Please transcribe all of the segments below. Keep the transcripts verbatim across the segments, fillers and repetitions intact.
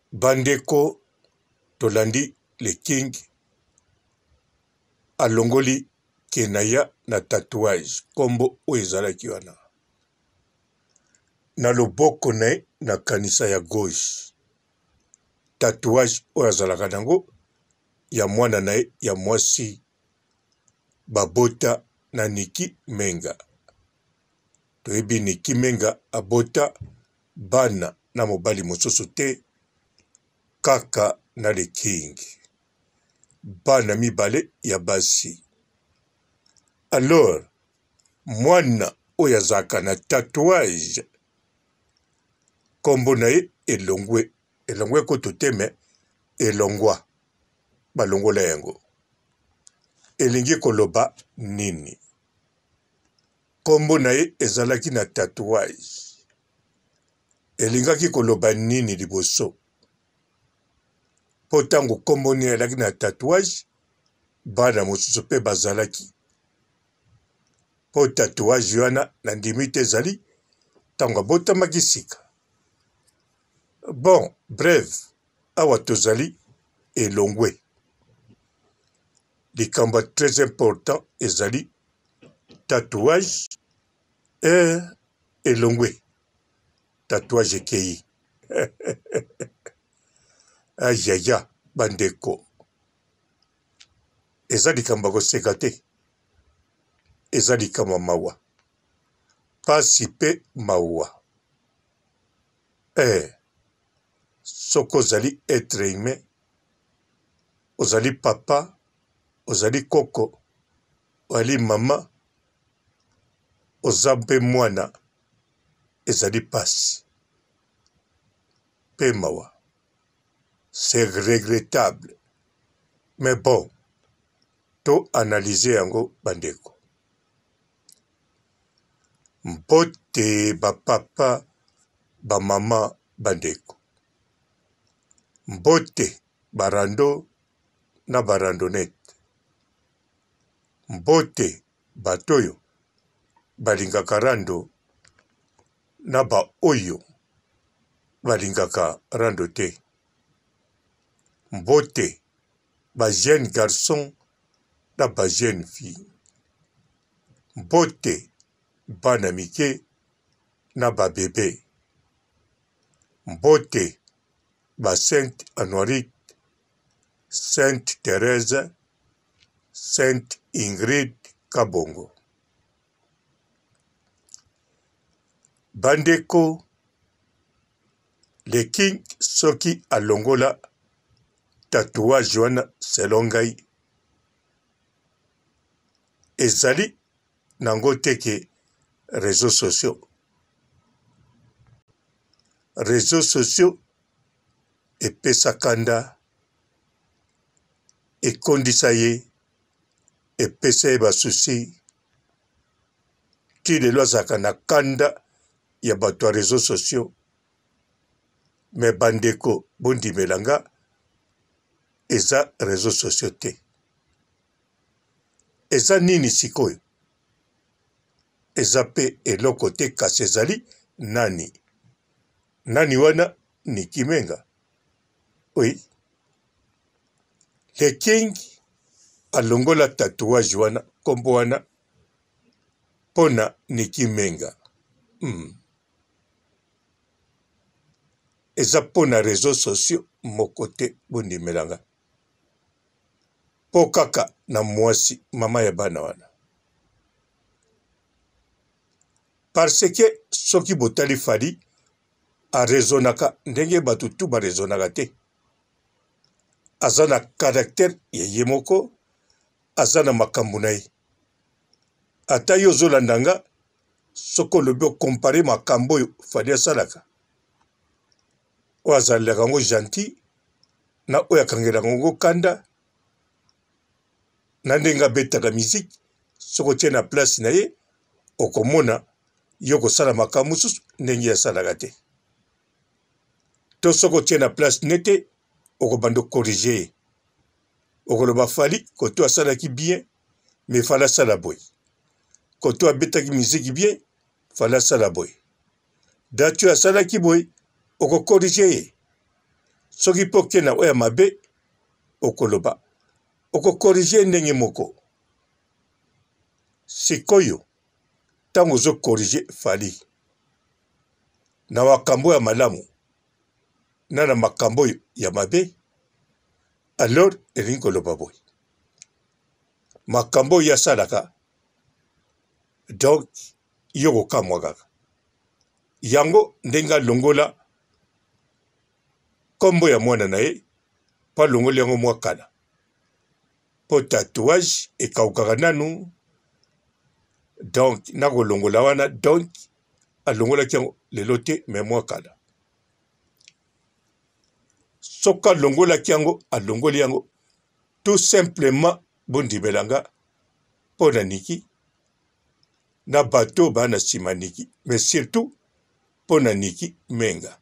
Bandeko tolandi le king alongoli kenaya na tatouage kombo oyo ezalaki wana na loboko na ye na kanisa ya gauche. Tatouage oyo azalaka nango ya mwana na ye ya mwasi babota na Niki Menga. Toyebi Niki Menga abota bana na mobali mosusu te kaka na le king. Bana mibale ya basi. Alors, mwana oyo azalaka na tatouage kombo na ye Elongwe. Elongwe koto teme elongwa balongola yango. Elingi koloba nini? Kombo na ye ezalaki na tatouage. Elingaki koloba nini liboso? Po tango kombo ni elaki na tatouage, bana mosusu pe bazalaki. Po tatouage wana na ndimi te ezali tango abotamaki sika. Bon, bref, awa tozali Elongwe. Likambo très important ezali tatouage et Elongwe. Tatouage ekei. Ayaya bandeko. Eza likambo koseka te. Eza likambo mawa. Pasi pe mawa. Eh, soko ozali être humain, ozali papa, ozali koko, ozali mama, ozampe mwana, ezali pasi. Pe mawa. C'est regrettable. Mais bon, to analyser yango bandeko. Mbote ba papa, ba mama bandeko. Mbote barando na barandonete. Mbote batoyo balingaka rando na ba oyo balingaka rando te. Mbote ba jeune garçon na ba jeune fille. Mbote bana mike na ba bébé. Mbote ba Sainte Honorite, Sainte Thérèse, Sainte Ingrid Kabongo. Bandeko, le king soki alongola tatouage wana selon ngai ezali nango teke réseaux sociaux. Réseaux sociaux epesa kanda ekondisa ye epesa ye basusi ti lelo azalaka na kanda ya bato ya réseaux sociaux. Me bandeko bondimelanga eza réseaux sociaux te. Eza nini sikoyo? Eza pe eloko te kasi ezali nani? Nani wana? Niki Menga. Oui. Le king alongola tatouage wana kombo wana pona Niki Menga. Hmm. Eza pona réseaux sociaux moko te bondimelanga. Po kaka na mwasi mama ya bana wana. Parce que soki botali fali a raisonnaka ndenge batu tu ba raisonnaka te. Aza na caractère ya ye moko, aza na makambo na ye. Ata yo ozolandanga soko lobi okompare makambo oyo fali asalaka. Oyo azalelaka ngo gentil na oyo akangelaka ngo kanda na ndenge abetaka miziki soko tie na place na ye okomona yo kosala makambo mosusu ndenge asalaka te. To soko tie na place nete okobanda corriger ye. Okoloba fali koto asalaki bien mais fali asala boye. Koto abetaki miziki bien fali asala boye. Datu asalaki boye oko corriger ye. soki po kena oya mabe okoloba oko corriger ndenge moko sikoyo tango zo corriger Fally na makambo ya malamu na na makambo ya mabe alors elingi koloba boy makambo ya salaka donc yoko kamwa kaka yango ndenga longola kombo ya mwana na ye pa longola yango mwa kala po tatouage ekaukaka nanu donc nako longola wana donc alongolaki yango lelo te me mwa kala soka longolaki yango alongoli yango tout simplement bondibelanga mpo na niki na bato ba na nsima niki mais surtout mpo na Niki Menga.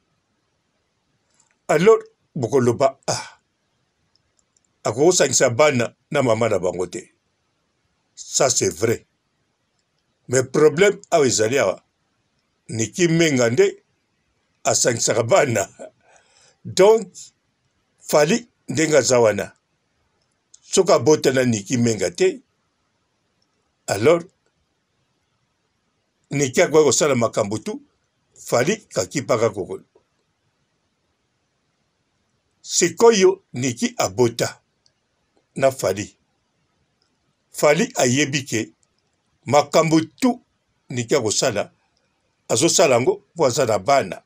Alors bokoloba ah akosangisa bana na mama na bango te, ça c'est vrai, mais problème awa ezali awa Niki Menga nde asangisaka bana donc Fally ndenge aza wana soki abotana Niki Menga te alors Niki akoki kosala makambo tu Fally kakipaka kokolo sikoyo Niki abota na Fally Fally ayebi ke makambo tu Niki akosala azosala ngo po aza na bana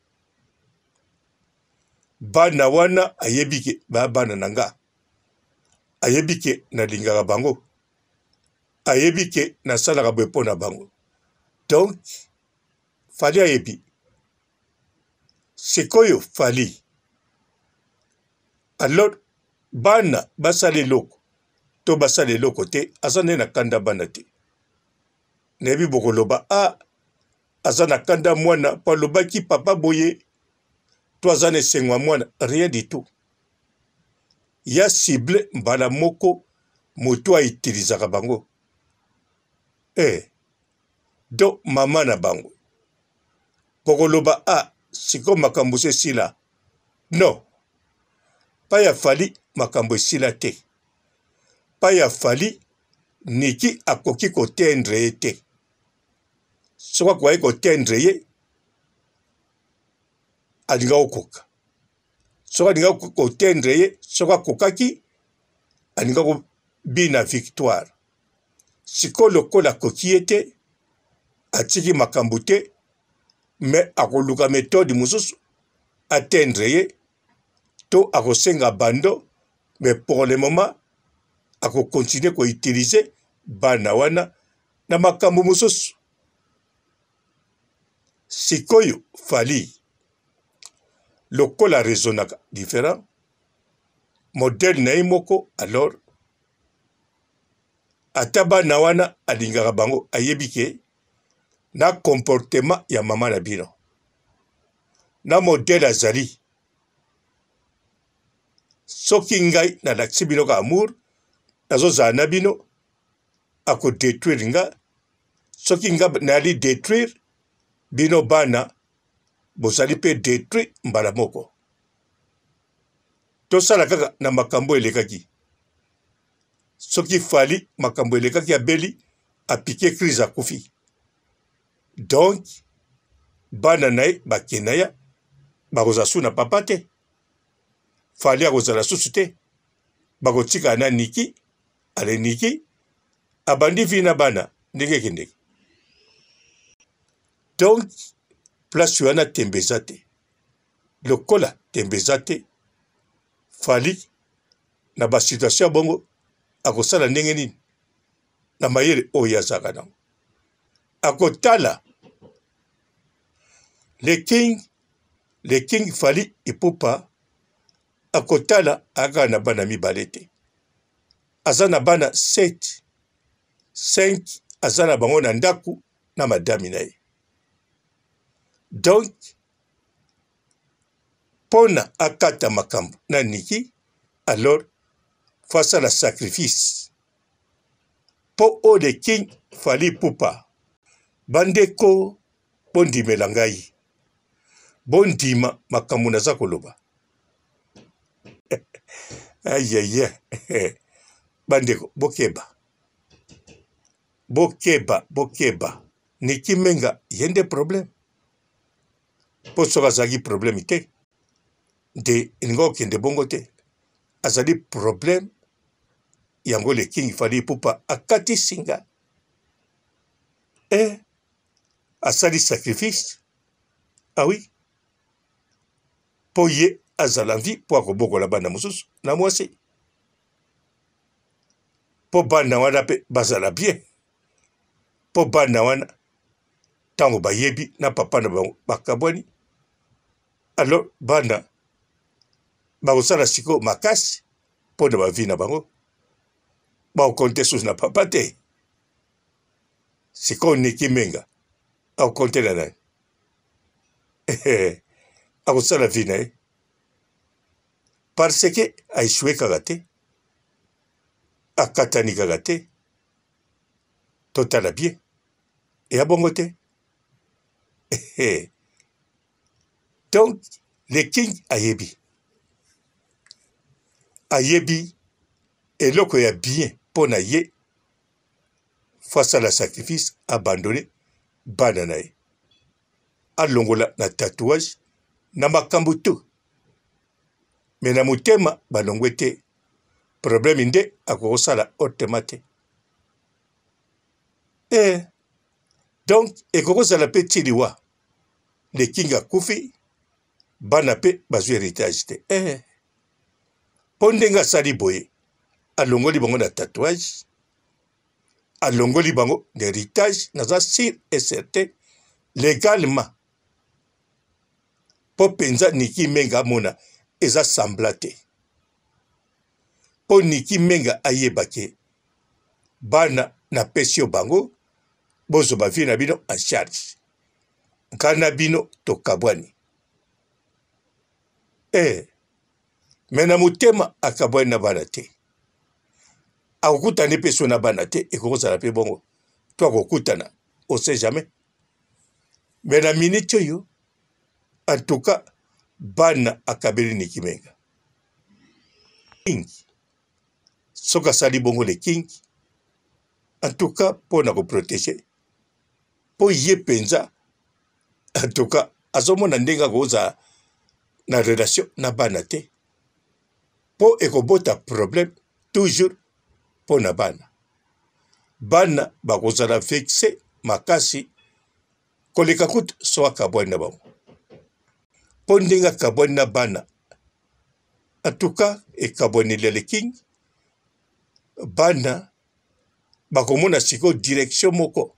bana wana ayebi ke ba bana nanga ayebi ke nalingaka bango ayebi ke nasalaka boye mpo na bango donc Fally ayebi sikoyo Fally alors bana basala eloko to basala eloko te aza nde na kanda bana te nayebi bokoloba a aza na kanda mwana po alobaki papa boye to aza na esengo ya mwana rien du tout ya cible mbala moko moto aitilizaka bango eh do mama na bango bokoloba a siko makambo se sila non pa ya Fally makambo esila te pa ya Fally Niki akoki kotendre ye te soki akoki kotendre ye alinga okoka soki alinga kotendre ye soki akokaki alinga kobina victoire siko lokola akoki ye te atiki makambo te me akoluka méthode mosusu atendre ye to akosenga bando mais pour le moment akokontinue koutilize bana wana na makambo mosusu sikoyo Fally lokola raisonnaka différent modèle na ye moko alors ata bana wana alingaka bango ayebi ke na comportement ya mama na bino na modèle azali soki ngai nalakisi bino ka amour nazozala na bino akodétruire nga soki nga nayali détruire bino bana bozali mpe détruire mbala moko tosala kaka na makambo elekaki soki Fally makambo elekaki abeli apike crise akufi donc bana na ye bakenda ya bakozala su na papa te Fally akozala susu te bakotika na Niki ale Niki abandi vi na bana ndenge ekendeki donc place wana tembe eza te lokola tembe eza te Fally na basituation ya bongo akosala ndenge nini na mayele oyo azalaka nango akotala le king le king Fally Ipupa akotala aka na bana mibale te aza na bana sept cinq aza na bango na ndaku na madami na ye donc pona akata makambo na Niki alors face à la sacrifice po o le king Fally Ipupa bandeko bondimela ngai bondima makambo naza koloba Aïe aïe aïe. Bandeko, bokeba. Bokeba, bokeba. Niki Menga, yende problème. Po soka zagi problème ite. De ngo kende bongo te. Azali problème. Yango le king fali pupa akati singa. Eh, asali sacrifice. Ah oui. Po ye azalanvi po akoboko la bana mususu na mwasi. Po bana wana pe bazala bien. Po bana wana tango bayebi na papa na bakabwani. Alors bana bakosala siko makasi po na bavi na bango. Bakokonte susu na papa te. Siko Niki Menga akokonte na nani. Akosala vi na ye. Parce que aishwe kaka te. Akatani kaka te. Totala bien. Et abongo te. Donc, le king ayebi. Ayebi, eloko ya bien pona ye, face à la sacrifice, abandonné, bana na ye. Alongola na tatouage, na makambo tu. Mais na mutema, balongwe te. Problème inde, akokosala otemate. Eh, donc, ekokosala pe tiliwa. Le king akufi, bana pe bazu héritage te. Eh, pondenga sali boye, alongoli bango na tatouage, alongoli bango d'héritage, naza sûr et certain, légalement. Po penza Niki Menga mona, eza samblate. Po Niki Menga ayebake, bana na pesio bango, bozo bavi na bino en charge. Kana bino to kabwani. Eh, mena mutema akabwani na bana te. Akokutana peso na bana te, ekokozala pe bongo. To akokutana, on sait jamais. Mena minute yo, en tout cas, bana akabeli Niki Menga. King. Soka sali bongo le king. En tout cas, pour na ko protéger. Po ye penza. En tout cas, azomona ndenga goza na relation na bana te. Po ekobota problème toujours po na bana. Bana bakozala vexé makasi koleka kutu so akabwani na bango. Po ndenga kabwani na bana. En tout cas, ekabwani le king. Bana bakomona siko direction moko.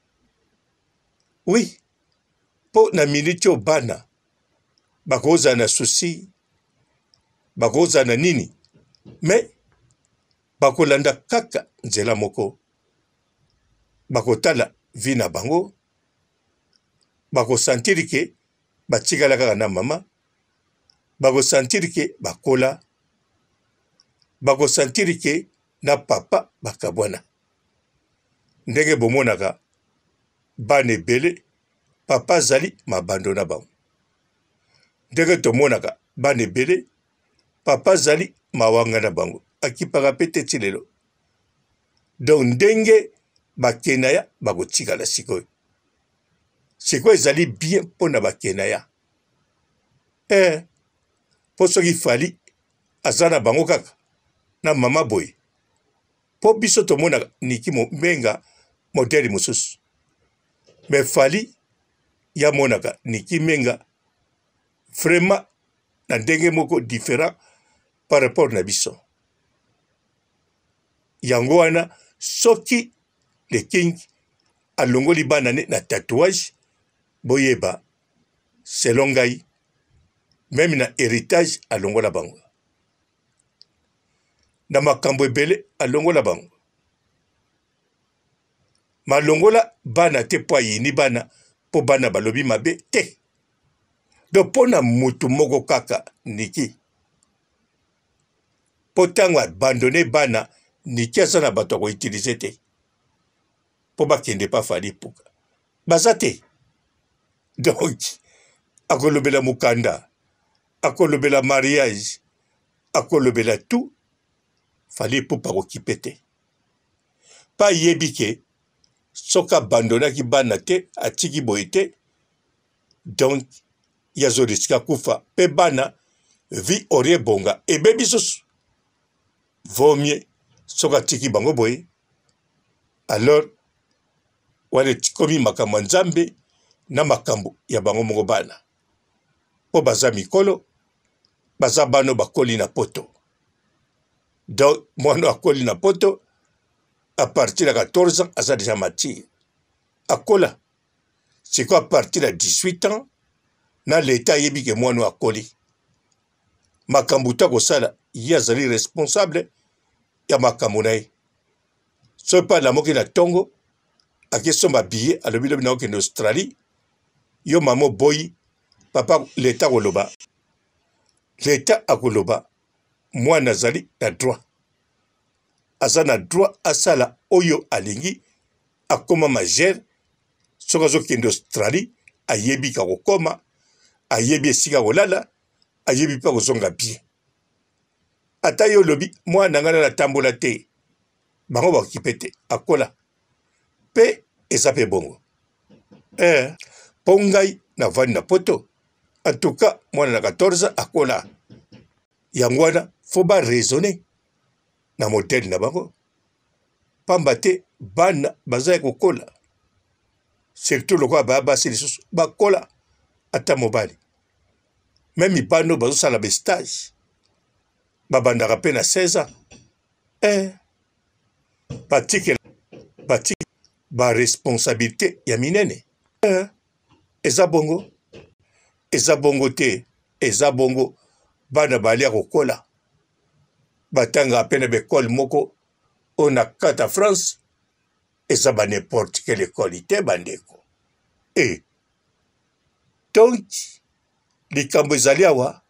Oui. Po na minute bana bakoza na souci, bakoza na nini, mais bakolanda kaka nzela moko, bakotala vi na bango, bakosantiri ke batikala kaka na mama, bakosantiri ke bakola, bakosantiri ke na papa bakabwana. Ndenge bomonaka bana ebele, papa zali mabandona bango. Ndenge tomonaka bana ebele, papa zali mawanga na bango. Akipaka pete tilelo. Donc ndenge bakenaya bakotikala sikoyo. Sikoyo ezali bien pona bakenaya. Eh, po soki fali azana bango kaka na mama boy. Po biso tomonaka Niki Menga modeli mususu. Mais fali ya monaka Niki Menga vraiment na ndenge moko différent par rapport na biso. Yango wana soki le king alongoli bana ne na tatouage boyeba selon ngai même na héritage alongola bango. Na makambo ebele alongola bango. Malongola bana te po ayini bana po bana balobi mabe te. Donc pona mutu moko kaka Niki. Po tango abandonné bana Niki asana bato ko utiliser te. Po bakende pa fali puka. Bazate. Donc akolobela mukanda, akolobela mariage, akolobela tout fallait pour pas occuper te pas yebike soka abandonnaki bana te atiki boye te donc yazo risika kufa pe bana vi orie bonga ebebi susu vaut mieux soka tiki bango boye alors wale tikomi makambo nzambe na makambo ya bango moko bana po baza mikolo baza bano bakoli na poto donc mwana akoli na poto à partir de quatorze ans aza déjà mature akola c'est quoi à partir de dix-huit ans na l'état yebi ke mwana akoli makambo ta kosala ye azali responsable ya makambo na ye so pa na moki na tongo akesomba billet alobi lobi na okende Australie yo mamo boyi papa l'état koloba l'état akoloba mwana azali na droit aza na droit asala oyo alingi akoma majeur soki azokende Australie ayebi ka kokoma ayebi esika kolala ayebi mpe kozonga bien ata yo lobi mwana ngana natambola te bango baokipe te akola mpe eza mpe bongo eh, mpo ngai navandi na poto en tout cas mwana na quatorze akola yango wana fo baraisonne na modele na bango pamba te bana baza ya kokola surtout lokola baya basi lisusu bakola ata mobali me mibano bazosala bestage babandaka mpe na seize ans eh, batikela batike baresponsabilité ya minene eh, eza bongo eza bongo te eza bongo bana balia kokola batanga mpe na bekole moko oyo na kata France eza ba n'importe quelle école te bandeko e donc likambo ezali awa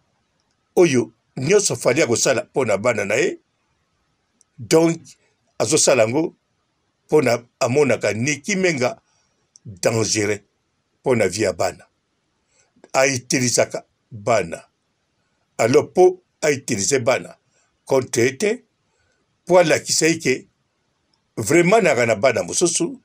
oyo nyonso fali ya kosala mpo na bana na ye donc azosala yango mpo na amonaka Nicky Menga dangereux mpo na vie ya bana aitilisaka bana alors mpo aitilize bana contre ete mpo alakisa ye ke vraiment naka na bana mosusu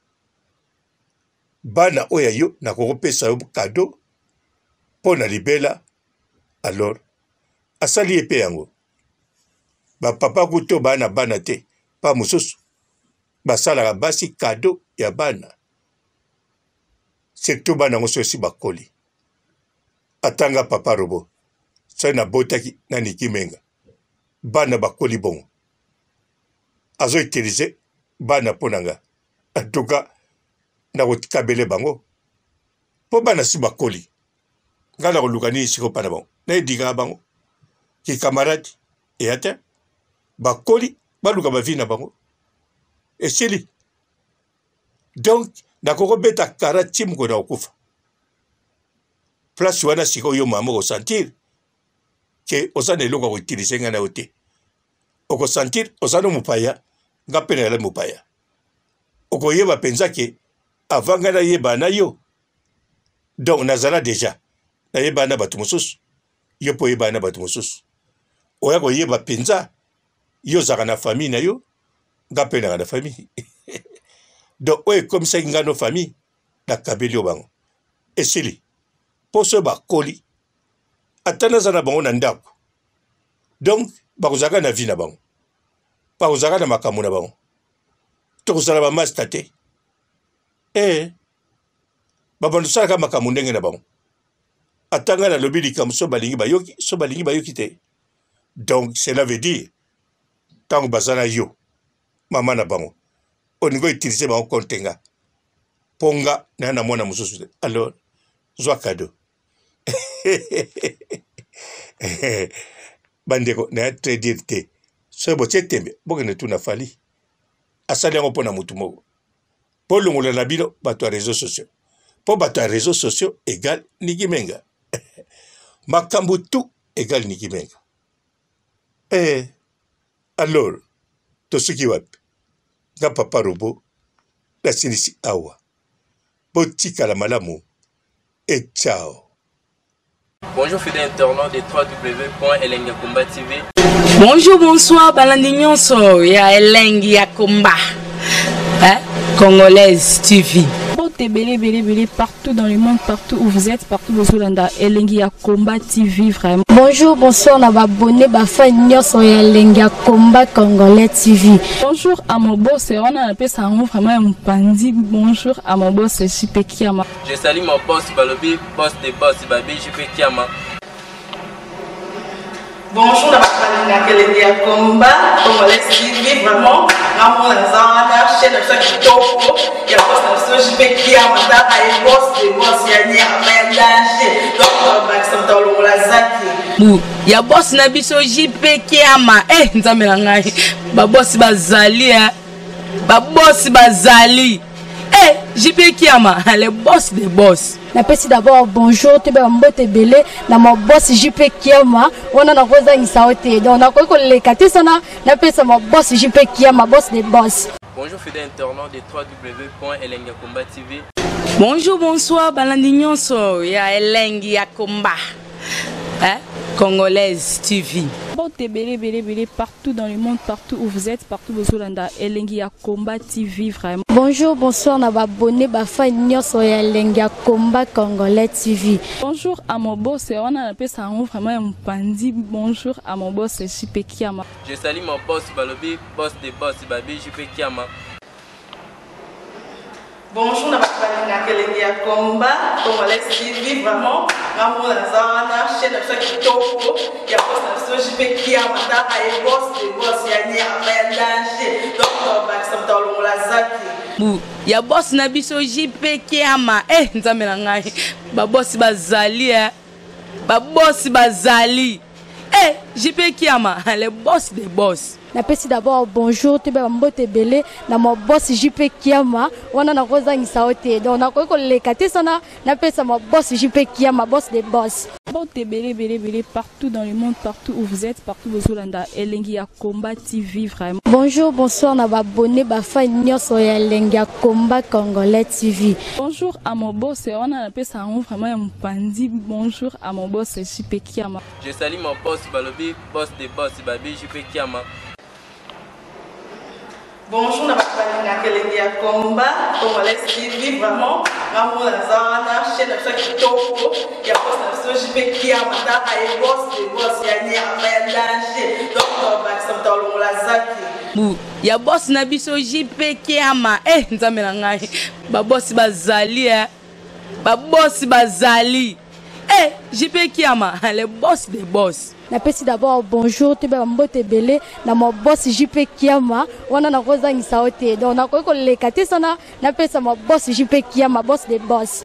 bana oyo yo nakokopesa yo kado mpo na libela alors asali ye mpe yango bapapa kuto bana bana te pa mosusu basalaka basi kado ya bana surtout bana yango soki bakoli atanga papa robo soki nabotaki na Nicky Menga bana bakoli bongo azo utilize bana mpo na nga en tout cas nakokabele bango mpo bana si bakoli nga nakoluka nini siko mpa na bango nayedikaka bango kikamaradi eya te bakoli baluka bavi na bango esili donc nakokobeta kara ti moko na kokufa place wana sikoyo yo mama okosentir ke oza na eloko akoutilize nga na yo te okosentir oza no mopaya nga mpe na yala mopaya okoyeba mpenza ke avant nga nayeba na yo donc nazala deja nayeba na bato mosusu yo mpo oyeba na bato mosusu oya koyeba mpenza yo ozalaka na famille na yo nga mpe naka na famille donc oyo ekomisaki nga no famille nakabeli yo bango esili mpo so bakoli ata naza na bango na ndako donc bakozalaka na vie na bango bakozalaka na makambo na bango tokozala bamasta te e babando salaka makambo ndenge na bango ata ngai nalobi likambo so balingi bayoki so balingi bayoki te donc cela veut dire ntango baza na yo mama na bango oningo utilize bango konte nga mpo nga naya na mwana mosusu te alors zwa kado bandeko naya très dire te soki botie tembe bokende tu na fali asali yango mpo na motu moko mpo longola na bino bato ya réseaux sociaux mpo bato ya réseaux sociaux égal Nicky Menga makambo tu égal Nicky Menga eh, alors tosuki wapi nga papa robo nasilisi awa botikala malamu e ciao Bonjour fidèles internautes de w w w point elengi ya komba T V. Bonjour, bonsoir, balandi nyonso ya elengi ya komba. Hein? Congolaise T V. Belé, belé, belé, partout dans le monde, partout où vous êtes, partout où vous êtes, Elengi ya Komba T V, vraiment. Bonjour, bonsoir, on a abonné, bah, fan nyos, Elengi ya Komba Congolais T V. Bonjour à mon boss, on a appelé ça vraiment un pandi. Bonjour à mon boss, J P Kiama. Je salue mon boss Balobi, boss des boss, Babi, J P Kiama. Bonjour, on a appelé Elengi ya Komba Congolais T V, vraiment. Ramon Lazana, chaîne de ceux qui topo, il y a pas de J P Kiama, il boss des boss, il y a ni à danger. Donc, on va s'entendre au Lazaki. Il y a boss Nabiso J P Kiama. Eh, nzamela ngai. Ba boss bazali, hein. Ba boss bazali. Eh, J P Kiama, le boss des boss. Napesi d'abord bonjour, tu es mbote belé, na mon boss J P Kiama, on a na rosa insaote. Donc on a quoi que les quatre sana, napesi mon boss J P Kiama, boss des boss. Bonjour fidèles internautes de w w w point elengi ya komba T V. Bonjour, bonsoir, balandi nyonso ya elengi ya komba. Hein? Congolaise T V. Belé, belé, belé, partout dans le monde, partout où vous êtes, partout où vous êtes, Elengi ya Komba T V, vraiment. Bonjour, bonsoir, on a abonné, bah, fan nyos, Elengi ya Komba Congolais T V. Bonjour à mon boss, on a appelé ça vraiment un pandi. Bonjour à mon boss, J P Kiama. Je salue mon boss Balobi, boss des boss, Babi, J P Kiama. Bonjour, on a appelé Elengi ya Komba Congolais T V, vraiment. Ramon Lazana, chaîne de ceux qui topo, il y a pas de J P Kiama, il boss des boss, il y a ni à danger. Donc, on va s'entendre au Lazaki. Il y a boss Nabiso J P Kiama. Eh, nzamela ngai. Ba boss bazali, hein. Ba boss bazali. Eh, J P Kiama, le boss des boss. Napesi d'abord bonjour, tu es mbote belé, na mon boss J P Kiama, on a na rosa insaote. Donc on a quoi que les quatre sana, napesi mon boss J P Kiama, boss des boss. Belé, belé, belé, partout dans le monde, partout où vous êtes, partout où vous êtes, Elengi ya Komba T V, vraiment. Bonjour, bonsoir, on a abonné, bah, fan nyos, Elengi ya Komba Congolais T V. Bonjour à mon boss, on a appelé ça vraiment un pandi. Bonjour à mon boss, J P Kiama. Je salue mon boss Balobi, boss des boss, Babi, J P Kiama. Bonjour, on a appelé Elengi ya Komba Congolais T V, vraiment. Ramon Lazana, chaîne de ceux qui topo, il y a pas de J P Kiama, il boss des boss, il y a ni à danger. Donc, on va s'entendre au Lazaki. Il y a boss Nabiso J P Kiama. Eh, nzamela ngai. Ba boss bazali, hein. Ba boss bazali. Eh, J P Kiama, le boss des boss. Napesi d'abord bonjour, tu es mbote belé, na mon boss J P Kiama, on a na rosa insaote. Donc on a quoi que les quatre sana, napesi mon boss J P Kiama, boss des boss.